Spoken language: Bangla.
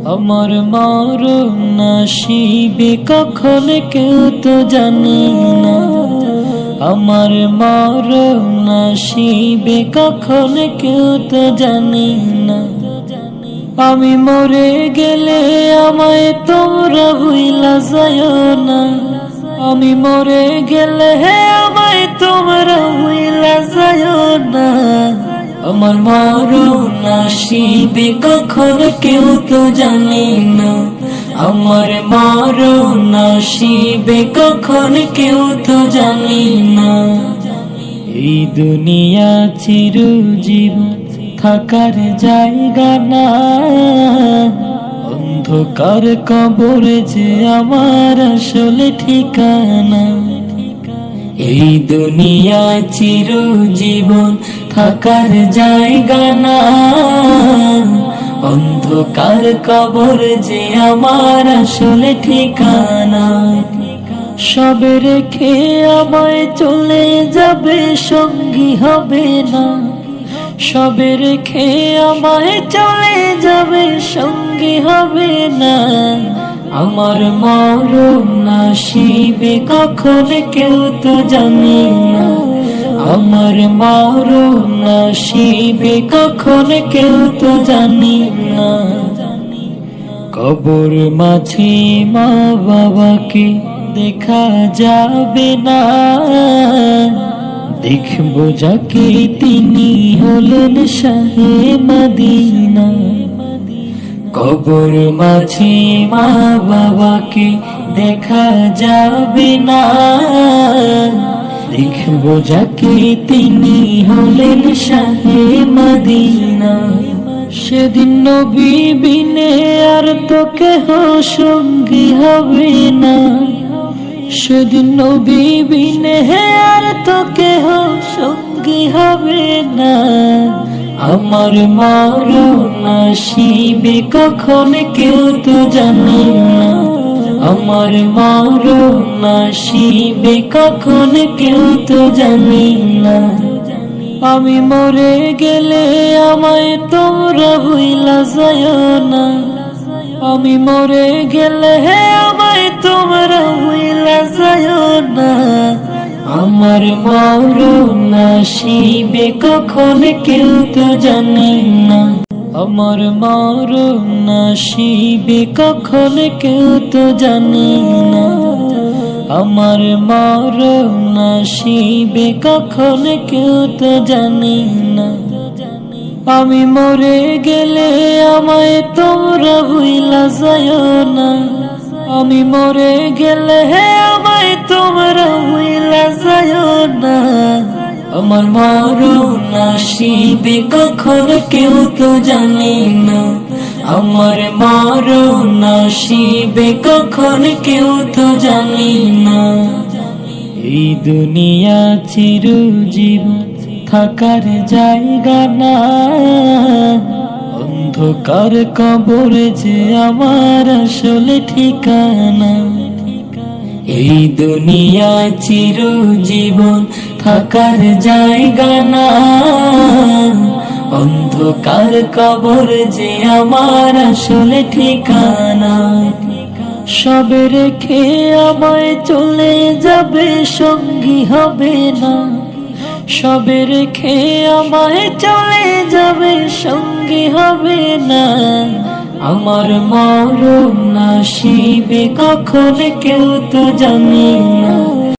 আমার মরণ নসিবে কখন কেউ তো জানে না। আমার মরণ নসিবে কখন কেউ তো জানে না। আমি মরে গেলে আমায় তোমরা ভুইলা যায়ো না। আমি মরে গেলে আমায় তোমরা ভুইলা যায়ো না। আমার মরণ নসিবে কখন কেউ তো জানে না। আমার মরণ নসিবে কখন কেউ তো জানে না। এই দুনিয়া চিরজীবন থাকার জায়গা না। অন্ধকার কবর যে আমার আসলে ঠিকানা। এই দুনিয়া চিরজীবন থাকার জায়গা না। অন্ধকার কবর যে আমার আসলে ঠিকানা। সবে রেখে আমায় চলে যাবে, সঙ্গী হবে না। সবে রেখে আমায় চলে যাবে, সঙ্গী হবে না। আমার মরণ নসিবে কখন কেউ তো জানে না। আমার মরণ নসিবে কখন কেউ তো জানে না। কবর মাঝে মা বাবাকে দেখা যাবে না। দেখবো যাকে তিনি হলেন শাহে মদিনা। কবর মাঝে মা বাবাকে দেখা যাবে না। দেখবো যাকে তিনি হলেন শাহে মদিনা। সেদিন নবী বিনে আর তো কেহ সঙ্গী হবে না। সেদিন নবী বিনে আর তো কেহ সঙ্গী হবে না। আমার মরণ নসিবে কখন কেউ তো জানে না। আমার মরণ নসিবে কখন কেউ তো জানে না। আমি মরে গেলে আমায় তোমরা ভুইলা যায়ো না। আমি মরে গেলে আমায় তোমরা ভুইলা যায়ো না। আমার মরণ নসিবে কখন কেউ তো জানে না। আমার মরণ নসিবে কখন কেউ তো জানে না। আমার মরণ নসিবে কখন কেউ তো জানে না। আমি মরে গেলে আমায় তোমরা ভুইলা যায়ো না। আমি মরে গেলে আমায় তোমরা ভুইলা যায়ো না। আমার মরণ নসিবে কখন কেউ তো জানে না। আমার মরণ নসিবে কখন কেউ তো জানে না। এই দুনিয়া চিরজীবন থাকার জায়গা না। অন্ধকার কবর যে আমার আসলে ঠিকানা। এই দুনিয়া চিরজীবন থাকার জায়গা না। অন্ধকার কবর যে আমার আসলে ঠিকানা। সবে রেখে আমায় চলে যাবে, সঙ্গী হবে না। সবে রেখে আমায় চলে যাবে, সঙ্গী হবে না। আমার মরণ নসিবে কখন কেউ তো জানে না।